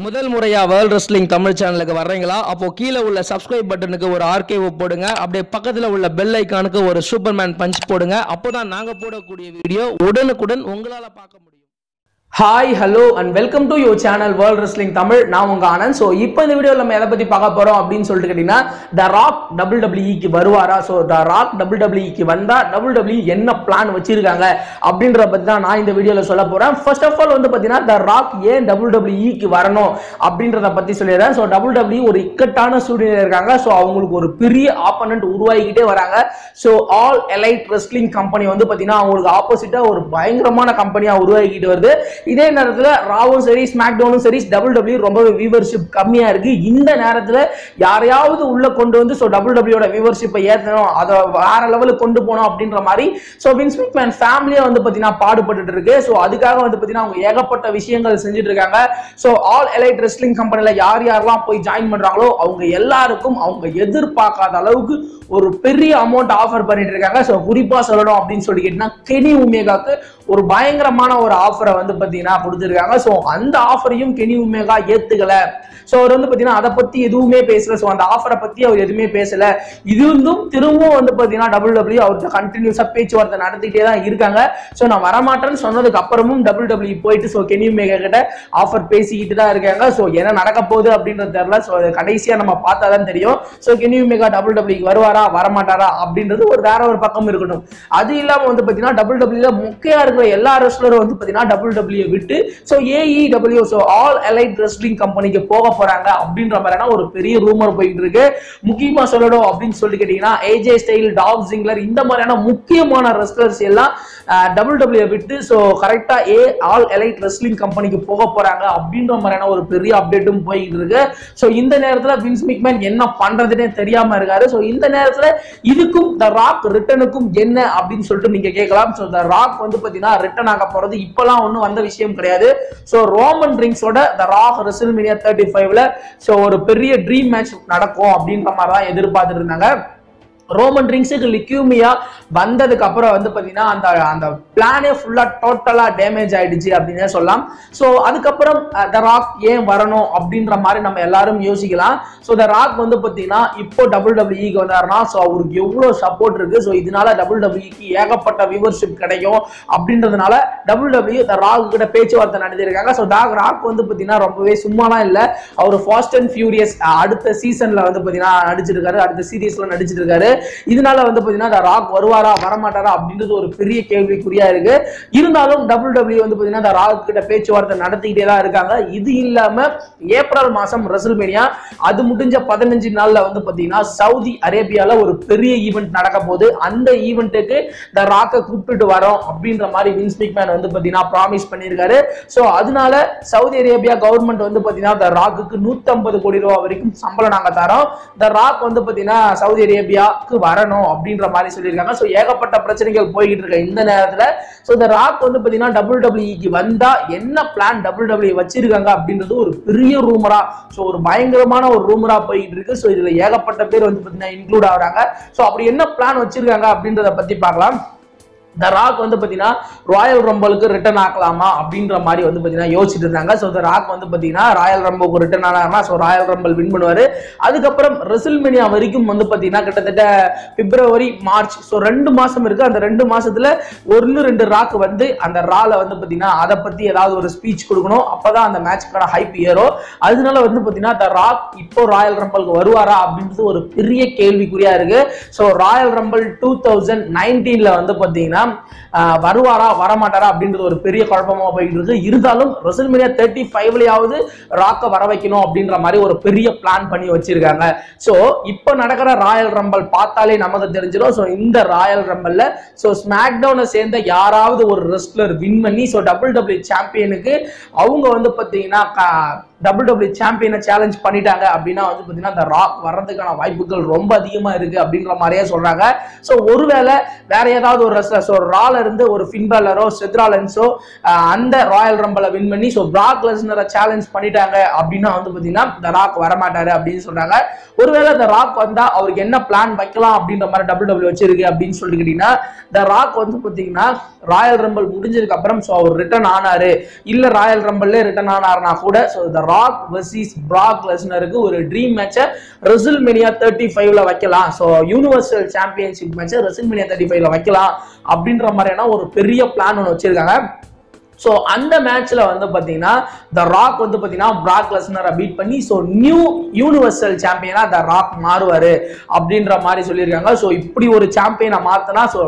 முதல் முறையா world wrestling Tamil சேனலுக்கு வர்றீங்களா? அப்போ கீழே உள்ள சப்ஸ்கிரைப் பட்டனுக்கு ஒரு ஆர்கேவ் போடுங்க. அப்படியே பக்கத்துல உள்ள பெல் ஐகானுக்கு ஒரு சூப்பர்மேன் பஞ்ச் போடுங்க. அப்போதான் நாங்க போடக்கூடிய வீடியோ உடனுக்குடன் உங்களால பார்க்க முடியும். Hi hello and welcome to your channel world wrestling Tamil. நான் உங்க ஆனந்த். ஸோ இப்போ இந்த வீடியோவில் நம்ம எதை பற்றி பார்க்க போகிறோம் அப்படின்னு சொல்லிட்டு கேட்டிங்கன்னா, த ராக் WWE வருவாரா? ஸோ த ராக் WWE வந்தால் WWE என்ன பிளான் வச்சிருக்காங்க அப்படின்றத பற்றி தான் நான் இந்த வீடியோவில் சொல்ல போகிறேன். ஃபர்ஸ்ட் ஆஃப் ஆல் வந்து பார்த்தீங்கன்னா, த ராக் ஏன் WWE வரணும் அப்படின்றத பற்றி சொல்லிடுறேன். ஸோ WWE ஒரு இக்கட்டான சூழ்நிலை இருக்காங்க. ஸோ அவங்களுக்கு ஒரு பெரிய ஆப்போனன்ட் உருவாகிக்கிட்டே வராங்க. So All Elite Wrestling company வந்து பார்த்தீங்கன்னா அவங்களுக்கு ஆப்போசிட்டாக ஒரு பயங்கரமான கம்பெனியாக உருவாகிக்கிட்டு வருது. இதே நேரத்தில் ராவும் சரி ஸ்மாக்டவுனும் சரி WWE ரொம்ப வியூவர்ஷிப் கம்மியா இருக்கு. இந்த நேரத்தில் யாரையாவது உள்ள கொண்டு வந்து WWE வியூவர்ஷிப்பை ஏற்றணும், அதை வேற லெவலுக்கு கொண்டு போனோம் அப்படின்ற மாதிரி வின்ஸ் மெக்மேன் ஃபேமிலியா வந்து பார்த்தீங்கன்னா பாடுபட்டு இருக்கு. ஸோ அதுக்காக வந்து பார்த்தீங்கன்னா அவங்க ஏகப்பட்ட விஷயங்கள் செஞ்சுட்டு இருக்காங்க. ஸோ ஆல் எலைட் ரெஸ்லிங் கம்பெனில யாரெல்லாம் போய் ஜாயின் பண்றாங்களோ அவங்க எல்லாருக்கும் அவங்க எதிர்பார்க்காத அளவுக்கு ஒரு பெரிய அமௌண்ட் ஆஃபர் பண்ணிட்டு இருக்காங்க. ஸோ குறிப்பா சொல்லணும் அப்படின்னு சொல்லி கேட்டீங்கன்னா, கெனி ஒமேகாக்கு ஒரு பயங்கரமான ஒரு ஆஃபரை வந்து பார்த்தீங்கன்னா கொடுத்துருக்காங்க. ஸோ அந்த ஆஃபரையும் கெனி ஒமேகா ஏத்துக்கல. ஸோ அவர் வந்து பார்த்தீங்கன்னா அதை பத்தி எதுவுமே பேசல. ஸோ அந்த ஆஃபரை பத்தி அவர் எதுவுமே பேசல. இது இருந்தும் திரும்பவும் வந்து பார்த்தீங்கன்னா WWE அவர்கிட்ட கண்டினியூஸா பேச்சுவார்த்தை நடத்திட்டே தான் இருக்காங்க. ஸோ நான் வரமாட்டேன்னு சொன்னதுக்கு அப்புறமும் WWE போயிட்டு கெனி ஒமேகா கிட்ட ஆஃபர் பேசிக்கிட்டு தான் இருக்காங்க. ஸோ என்ன நடக்க போகுது அப்படின்றது தெரியல. ஸோ கடைசியா நம்ம பார்த்தா தான் தெரியும். ஸோ கெனி ஒமேகா WWE வருவாரா வரமாட்டாரா அப்படின்றது வேற ஒரு பக்கம் இருக்கட்டும். அது இல்லாம வந்து பார்த்தீங்கன்னா WWE முக்கிய இருக்கிற எல்லா ரெஸ்லரும் வந்து பார்த்தீங்கன்னா WWE விட்டு AEW ஆல் எலைட் ரெஸ்லிங் கம்பெனிக்கு போக போறாங்க அப்படின்ற மாதிரியான ஒரு பெரிய ரூமர் போயிட்டு இருக்கு. முக்கியமா சொல்லணும் அப்படின்னு சொல்லி கேட்டீங்கன்னா, AJ ஸ்டைல், டாக் ஜிங்லர் இந்த மாதிரியான முக்கியமான ரெஸ்லர்ஸ் எல்லாம் WWE விட்டு கரெக்டா ஆல் எலைட் ரெஸ்லிங் கம்பெனிக்கு போக போறாங்க அப்படின்ற மாதிரியான ஒரு பெரிய அப்டேட்டும் போயிட்டு இருக்கு. இந்த நேரத்துல வின்ஸ் மெக்மேன் என்ன பண்றதுன்னே தெரியாம இருக்காரு. இந்த நேரத்துல இதுக்கும் த ராக் ரிட்டனுக்கும் என்ன அப்படின்னு சொல்லிட்டு நீங்க கேட்கலாம். த ராக் வந்து பாத்தீங்கன்னா ரிட்டர்ன் ஆக போறது இப்பெல்லாம் ஒன்னும் வந்த விஷயம் கிடையாது. ரோமன் ரிங்ஸோட த ராக் ரெஸ்ல்மேனியா 35ல ஒரு பெரிய ட்ரீம் மேட்ச் நடக்கும் அப்படின்ற மாதிரி தான் எதிர்பார்த்துட்டு இருந்தாங்க. ரோமன் ரிங்ஸுக்கு லிக்யூமியா வந்ததுக்கு அப்புறம் வந்து பாத்தீங்கன்னா அந்த பிளானே ஃபுல்லா டோட்டலா டேமேஜ் ஆயிடுச்சு அப்படின்னே சொல்லலாம். அதுக்கப்புறம் த ராக் ஏன் வரணும் அப்படின்ற மாதிரி நம்ம எல்லாரும் யோசிக்கலாம். த ராக் வந்து பாத்தீங்கன்னா இப்போ WWE வந்தாருன்னா அவருக்கு எவ்வளவு சப்போர்ட் இருக்கு. இதனால WWEக்கு ஏகப்பட்ட வியூவர்ஷிப் கிடைக்கும் அப்படின்றதுனால WWE த ராக் கிட்ட பேச்சுவார்த்தை நடத்திருக்காங்க. ராக் வந்து பாத்தீங்கன்னா ரொம்பவே சும்மாலாம் இல்ல. அவர் ஃபாஸ்ட் அண்ட் ஃபியூரியஸ் அடுத்த சீசன்ல வந்து பாத்தீங்கன்னா நடிச்சிருக்காரு, அடுத்த சீரீஸ்ல நடிச்சிட்டு இருக்காரு. இதனால வந்து பாத்தீங்கன்னா ராக் வருவாரா வரமாட்டாரா அப்படின்றது ஒரு பெரிய கேள்விக்குறியா இருக்கு. இருந்தாலும் WWE வந்து பாத்தீங்கன்னா ராக் கிட்ட பேச்சுவார்த்தை நடத்திக்கிட்டே தான் இருக்காங்க. இது இல்லாம ஏப்ரல் மாசம் ரெஸ்ல்மேனியா அது முடிஞ்ச 15 நாள்ல வந்து பாத்தீங்கன்னா சவுதி அரேபியால ஒரு பெரிய ஈவென்ட் நடக்க போகுது. அந்த ஈவென்ட்டுக்கு த ராக்கை கூப்பிட்டு வரோம் அப்படின்ற மாதிரி வின்ஸ் மெக்மேன் வந்து பாத்தீங்கன்னா ப்ராமிஸ் பண்ணியிருக்காரு. அதனால சவுதி அரேபியா கவர்மெண்ட் வந்து பாத்தீங்கன்னா த ராக்குக்கு 150 கோடி ரூபாய் வரைக்கும் சம்பளம் நாங்க தரோம். த ராக் வந்து பாத்தீங்கன்னா சவுதி அரேபியா வரணும் அப்படின்ற மாதிரி சொல்லியிருக்காங்க. ஏகப்பட்ட பிரச்சனைகள் போய்கிட்டு இருக்க இந்த நேரத்துல த ராக் வந்து பாத்தீங்கன்னா WWEக்கு வந்தா என்ன பிளான் WWE வச்சிருக்காங்க அப்படின்றது ஒரு பெரிய ரூமரா, ஒரு பயங்கரமான ஒரு ரூமரா போயிட்டு இருக்கு. இதுல ஏகப்பட்ட பேர் வந்து பாத்தீங்கன்னா இன்க்ளூட் ஆகுறாங்க. அப்படி என்ன பிளான் வச்சிருக்காங்க அப்படின்றத பத்தி பார்க்கலாம். த ராக் வந்து பாத்தீங்கன்னா ராயல் ரம்பலுக்கு ரிட்டர்ன் ஆகலாமா அப்படின்ற மாதிரி வந்து பாத்தீங்கன்னா யோசிச்சுட்டு இருந்தாங்க. த ராக் வந்து பாத்தீங்கன்னா ராயல் ரம்பலுக்கு ரிட்டர்ன் ஆனாருன்னா ராயல் ரம்பல் வின் பண்ணுவாரு. அதுக்கப்புறம் ரெஸ்ல்மேனியா வரைக்கும் வந்து பாத்தீங்கன்னா கிட்டத்தட்ட பிப்ரவரி மார்ச் 2 மாசம் இருக்கு. அந்த 2 மாசத்துல 1-2 ராக் வந்து அந்த ரால வந்து பாத்தீங்கன்னா அதை பத்தி ஏதாவது ஒரு ஸ்பீச் கொடுக்கணும். அப்பதான் அந்த மேட்ச்க்கான ஹைப் ஏறும். அதனால வந்து பாத்தீங்கன்னா த ராக் இப்போ ராயல் ரம்பலுக்கு வருவாரா அப்படின்றது ஒரு பெரிய கேள்விக்குறியா இருக்கு. ராயல் ரம்பல் 2019ல வந்து பாத்தீங்கன்னா வருவாரா வரமாட்டாரா அப்படின்றது ஒரு பெரிய குழப்பமா போயிட்டு இருக்கு. இருந்தாலும் ரெஸ்ல்மேனியா 35லயாவது ராக்க வர வைக்கணும் அப்படின்ற மாதிரி ஒரு பெரிய பிளான் பண்ணி வச்சிருக்காங்க. இப்போ நடக்கிற ராயல் ரம்பல் பார்த்தாலே நமக்கு தெரிஞ்சிடும். இந்த ராயல் ரம்பல்ல ஸ்மாக்டவுனை சேர்ந்த யாராவது ஒரு ரெஸ்லர் வின் பண்ணி WWE சாம்பியனுக்கு அவங்க வந்து பாத்தீங்கன்னா WWE சாம்பியனை சேலஞ்ச் பண்ணிட்டாங்க அப்படின்னா வந்து பாத்தீங்கன்னா இந்த ராக் வர்றதுக்கான வாய்ப்புகள் ரொம்ப அதிகமா இருக்கு அப்படின்ற மாதிரியே சொல்றாங்க. ஒருவேளை வேற ஏதாவது ஒரு ரெஸ்லர் ரால இருந்து ஒரு ஃபின் பேலரோ செத் ராலின்ஸோ அந்த ராயல் ரம்பலை வின் பண்ணி பிராக் லெஸ்னரை சேலஞ்ச் பண்ணிட்டாங்க அப்படின்னா வந்து பாத்தீங்கன்னா த ராக் வரமாட்டாரு அப்படின்னு சொல்றாங்க. ஒருவேளை த ராக் வந்தா அவருக்கு என்ன பிளான் வைக்கலாம் அப்படின்ற மாதிரி WWE வச்சிருக்கு அப்படின்னு சொல்லிட்டு கேட்டீங்கன்னா, த ராக் வந்து பாத்தீங்கன்னா ராயல் ரம்பல் முடிஞ்சதுக்கு அப்புறம் அவர் ரிட்டர்ன் ஆனாரு இல்ல ராயல் ரம்பல்ல ரிட்டர்ன் ஆனாருன்னா கூட த ராக் வெர்சஸ் பிராக் லெஸ்னருக்கு ஒரு ட்ரீம் மேட்சை ரெசில்மேனியா 35ல வைக்கலாம். ஸோ யூனிவர்சல் சாம்பியன்ஷிப் மேட்சை ரெசில்மேனியா 35ல வைக்கலாம் அப்படின்ற மாதிரியான ஒரு பெரிய பிளான் ஒன்று வச்சிருக்காங்க. ஸோ அந்த மேட்ச்ல வந்து பார்த்தீங்கன்னா த ராக் வந்து பார்த்தீங்கன்னா பிராக் லெஸ்னரை பீட் பண்ணி ஸோ நியூ யூனிவர்சல் சாம்பியனா த ராக் மாறுவாரு அப்படின்ற மாதிரி சொல்லியிருக்காங்க. ஸோ இப்படி ஒரு சாம்பியனை மாத்தினா ஸோ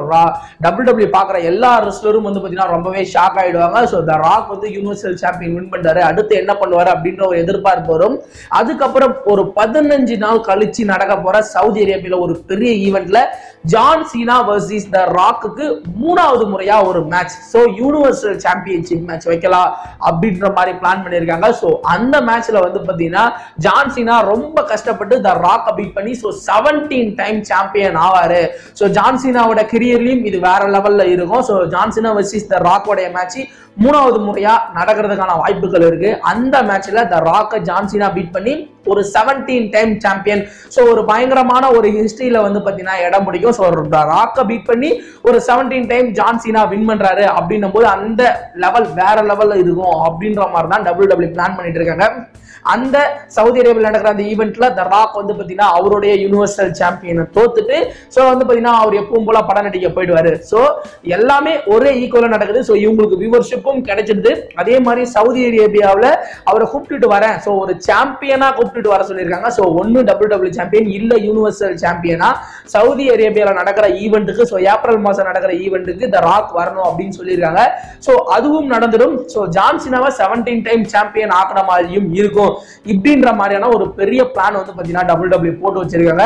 WWE பார்க்குற எல்லா ரெஸ்லரும் வந்து பார்த்தீங்கன்னா ரொம்பவே ஷாக் ஆயிடுவாங்க. ஸோ த ராக் வந்து யூனிவர்சல் சாம்பியன் வின் பண்றாரு, அடுத்து என்ன பண்ணுவாரு அப்படின்ற ஒரு எதிர்பார்ப்பு வரும். அதுக்கப்புறம் ஒரு 15 நாள் கழிச்சு நடக்க போற சவுதி அரேபியாவில் ஒரு பெரிய ஈவெண்ட்ல ஜான் சீனா வர்சஸ் த ராக்குக்கு 3வது முறையா ஒரு match so universal championship match வைக்கலாம் அப்படின்ற மாதிரி பிளான் பண்ணியிருக்காங்க. ஸோ அந்த மேட்ச்ல வந்து பார்த்தீங்கன்னா ஜான் சீனா ரொம்ப கஷ்டப்பட்டு த ராக்கை பீட் பண்ணி ஸோ 17 டைம் சாம்பியன் ஆவாரு. ஸோ ஜான் சீனாவோட கரியர்லயும் இது வேற லெவல்ல இருக்கும். So John Cena versus the ராக்கோடைய மேட்ச் 3வது முறையா நடக்கிறதுக்கான வாய்ப்புகள் இருக்கு. அந்த மேட்ச்ல த ராக்கை ஜான் சீனா பீட் பண்ணி ஒரு 17 டைம் சாம்பியன் ஸோ ஒரு பயங்கரமான ஒரு ஹிஸ்டரியில வந்து பார்த்தீங்கன்னா இடம் பிடிக்கும். ஸோ ராக்கை பீட் பண்ணி ஒரு 17 டைம் ஜான் சீனா வின் பண்றாரு அப்படின்னும் போது அந்த லெவல் வேற லெவல்ல இருக்கும் அப்படின்ற மாதிரி தான் WWE பிளான் பண்ணிட்டு இருக்காங்க. அந்த சவுதி அரேபியாவில் நடக்கிற அந்த ஈவெண்ட்ல த ராக் வந்து பார்த்தீங்கன்னா அவருடைய யூனிவர்சல் சாம்பியனை தோத்துட்டு ஸோ வந்து பார்த்தீங்கன்னா அவர் எப்பவும் போல படம் நடிக்க போயிடுவாரு. ஸோ எல்லாமே ஒரே ஈக்குவலா நடக்குது. ஸோ இவங்களுக்கு வியூவர்ஷிப்பும் கிடைச்சிடுது. அதே மாதிரி சவுதி அரேபியாவில் அவரை கூப்பிட்டுட்டு வரேன் ஸோ ஒரு சாம்பியனா கூப்பிட்டுட்டு வர சொல்லியிருக்காங்க. ஸோ ஒன்னு WWE சாம்பியன் இல்ல யூனிவர்சல் சாம்பியனா சவுதி அரேபியாவில் நடக்கிற ஈவெண்ட்டுக்கு ஸோ ஏப்ரல் மாசம் நடக்கிற ஈவெண்ட்டுக்கு த ராக் வரணும் அப்படின்னு சொல்லியிருக்காங்க. ஸோ அதுவும் நடந்துடும். ஸோ ஜான் சீனாவை 17 டைம் சாம்பியன் ஆக்குற மாதிரியும் இருக்கும். இப்படின்ற மாதிரியான ஒரு பெரிய பிளான் வந்து பாத்தீங்கன்னா WWE போட்டு வச்சிருக்காங்க.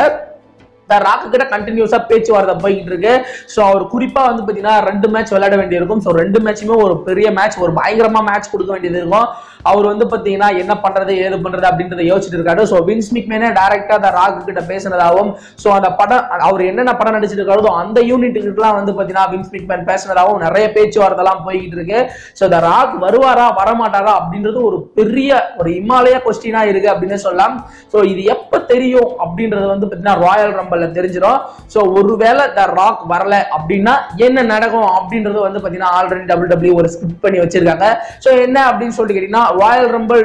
ராக்கு கிட்ட கண்டினியூஸா பேச்சுவார்த்தை போயிட்டு இருக்கு. ஸோ அவர் குறிப்பா வந்து பாத்தீங்கன்னா 2 மேட்ச் விளையாட வேண்டியிருக்கும். ஸோ 2 மேட்சுமே ஒரு பெரிய மேட்ச், ஒரு பயங்கரமா மேட்ச் கொடுக்க வேண்டியது இருக்கும். அவர் வந்து பாத்தீங்கன்னா என்ன பண்றது ஏது பண்றது அப்படின்றத யோசிச்சுட்டு இருக்காரு. ஸோ வின்ஸ் மிக்மேனே டைரக்டா அந்த ராக்கு கிட்ட பேசினதாகவும் ஸோ அந்த படம் அவர் என்னென்ன படம் நடிச்சிட்டு இருக்காரோ அந்த யூனிட்டுக்குலாம் வந்து பாத்தீங்கன்னா வின்ஸ் மிக்மேன் பேசினதாகவும் நிறைய பேச்சுவார்த்தை எல்லாம் போய்கிட்டு இருக்கு. ஸோ இந்த ராக் வருவாரா வரமாட்டாரா அப்படின்றது ஒரு பெரிய ஒரு இமாலய கொஸ்டினா இருக்கு அப்படின்னு சொல்லலாம். ஸோ இது எப்ப தெரியும் அப்படின்றது வந்து பாத்தீங்கன்னா ராயல் ரம்பல் தெரிஞ்சிடும். சோ ஒருவேளை த ராக் வரல அப்படின்னா என்ன நடக்கும் அப்படின்றது வந்து பாத்தீங்கன்னா ஆல்ரெடி WWE ஒரு ஸ்கிரிப்ட் பண்ணி வச்சிருக்காங்க. சோ என்ன அப்படின்னு சொல்லிட்டு கேட்டீங்கன்னா ராயல் ரம்பிள்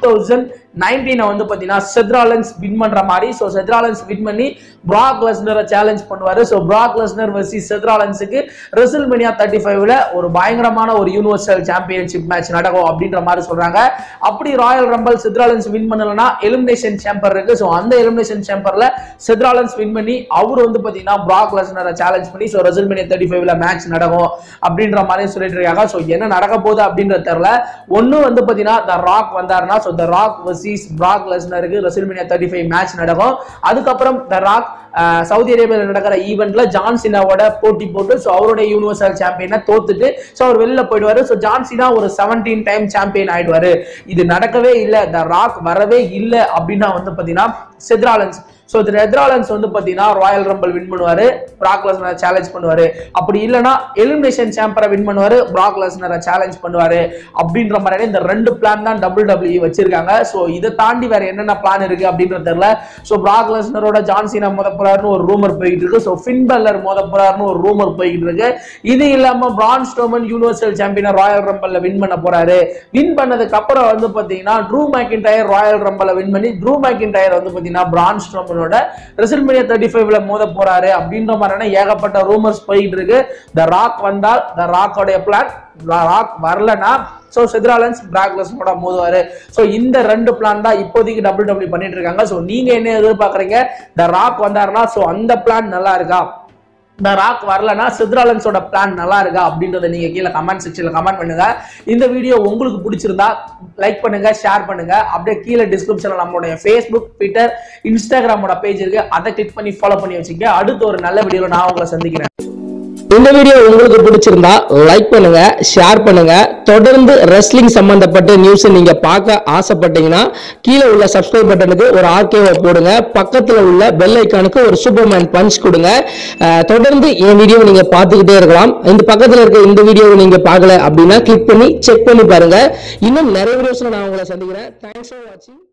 2019 வந்து பாத்தீங்கன்னா செத் ராலின்ஸ் வின் பண்ற மாதிரி சோ செத் ராலின்ஸ் வின் பண்ணி பிராக் லெஸ்னரை சேலஞ்ச் பண்ணுவாரு. So Brock Lesnar versus Seth ராலின்ஸ்க்கு ரெசில்மேனியா 35ல ஒரு பயங்கரமான ஒரு யூனிவர்சல் சாம்பியன்ஷிப் மேட்ச் நடக்கும் அப்படின்ற மாதிரி சொல்றாங்க. அப்படி Royal Rumble Seth Rollins win பண்ணலனா எலிமினேஷன் சேம்பர் இருக்கு. சோ அந்த எலிமினேஷன் சேம்பர்ல செத் ராலின்ஸ் வின் பண்ணி அவர் வந்து பாத்தீங்கன்னா பிராக் லெஸ்னரை சேலஞ்ச் பண்ணி சோ ரெசில்மேனியா 35ல மேட்ச் நடக்கும் அப்படின்ற மாதிரி சொல்லிட்டு இருக்காங்க. சோ என்ன நடக்க போகுது அப்படின்றது தெரியல. ஒன்னு வந்து பாத்தீங்கன்னா த ராக் வந்தாருன்னா so the Rock versus Brock லெஸ்னருக்கு ரெசில்மேனியா 35 மேட்ச் நடக்கும். அதுக்கப்புறம் த ராக் சவுதி அரேபியாவில் நடக்கிற ஈவெண்ட்ல ஜான் சீனாவோட போட்டி போட்டு சோ அவருடைய யூனிவர்சல் சாம்பியனை தோத்துட்டு சோ அவர் வெளில போயிடுவாரு. சோ ஜான் சீனா ஒரு 17 டைம் சாம்பியன் ஆயிடுவாரு. இது நடக்கவே இல்லை, த ராக் வரவே இல்லை அப்படின்னா வந்து பாத்தீங்கன்னா செத் ராலின்ஸ் சோ செத் ராலின்ஸ் வந்து பாத்தீங்கன்னா ராயல் ரம்பிள் வின் பண்ணுவாரு, பிராக் லெஸ்னரை சேலஞ்ச் பண்ணுவாரு. அப்படி இல்லனா எலிமினேஷன் சாம்பரை வின் பண்ணுவாரு, பிராக் லெஸ்னரை சேலஞ்ச் பண்ணுவாரு. அப்படின்ற மாதிரி இந்த 2 பிளான் தான் WWE வச்சிருக்காங்க. சோ இதை தாண்டி வேற என்னென்ன பிளான் இருக்கு அப்படின்றது தெரியல. சோ பிராக் லெஸ்னரோட ஜான் சீனா மோத போறாருன்னு ஒரு ரூமர் போயிட்டு இருக்கு. சோ ஃபின் பெல்லர் மோத போறாருன்னு ஒரு ரூமர் போயிட்டு இருக்கு. இது இல்லாம பிரான் ஸ்ட்ரோமன் யூனிவர்சல் சாம்பியனை ராயல் ரம்பிள்ல வின் பண்ண போறாரு. வின் பண்ணதுக்கு அப்புறம் வந்து பாத்தீங்கன்னா ட்ரூ மெக்கின்டையர் ராயல் ரம்பிள்ல வின் பண்ணி ட்ரூ மெக்கின்டையர் வந்து பாத்தீங்கன்னா பிரான் ஸ்ட்ரோமன் ரெசில்மேனியா 35ல மோத போறாரு அப்படின்ற மாதிரியான ஏகப்பட்ட ரூமர்ஸ் போயிட்டு இருக்கு. த ராக் வந்தால் த ராக்கோட பிளான், ராக் வரலனா சோ செத் ராலின்ஸ் பிராக் லெஸ்னரோட மோதுவாரு. சோ இந்த 2 பிளான் தான் இப்போதைக்கு WWE பண்ணிட்டு இருக்காங்க. சோ நீங்க என்ன எதிர்பார்க்கறீங்க? த ராக் வந்தாருன்னா சோ அந்த பிளான் நல்லா இருக்கா, த ராக் வரலனா செத் ராலின்ஸோட பிளான் நல்லா இருக்கா அப்படின்றத நீங்க கீழே கமெண்ட் செக்ஷன்ல கமெண்ட் பண்ணுங்க. இந்த வீடியோ உங்களுக்கு பிடிச்சிருந்தா லைக் பண்ணுங்க, ஷேர் பண்ணுங்க. அப்படியே கீழே டிஸ்கிரிப்ஷன்ல நம்மளுடைய Facebook, Twitter, Instagramோட பேஜ் இருக்கு, அதை கிளிக் பண்ணி ஃபாலோ பண்ணி வச்சுக்க. அடுத்த ஒரு நல்ல வீடியோல நான் உங்களை சந்திக்கிறேன். இந்த வீடியோ உங்களுக்கு பிடிச்சிருந்தா லைக் பண்ணுங்க, ஷேர் பண்ணுங்க. தொடர்ந்து ரெஸ்லிங் சம்பந்தப்பட்ட நியூஸ் நீங்க பார்க்க ஆசைப்பட்டீங்கன்னா கீழே உள்ள சப்ஸ்கிரைப் பட்டனுக்கு ஒரு ஆர்கேவை போடுங்க, பக்கத்துல உள்ள பெல் ஐக்கானுக்கு ஒரு சூப்பர்மேன் பஞ்ச் கொடுங்க. தொடர்ந்து என் வீடியோ நீங்க பார்த்துக்கிட்டே இருக்கலாம். இந்த பக்கத்துல இருக்க இந்த வீடியோவை நீங்க பார்க்கல அப்படின்னா கிளிக் பண்ணி செக் பண்ணி பாருங்க. இன்னும் நிறைய வீடியோஸ்ல நான் உங்களை சந்திக்கிறேன். தேங்க்ஸ் ஃபார் வாட்சிங்.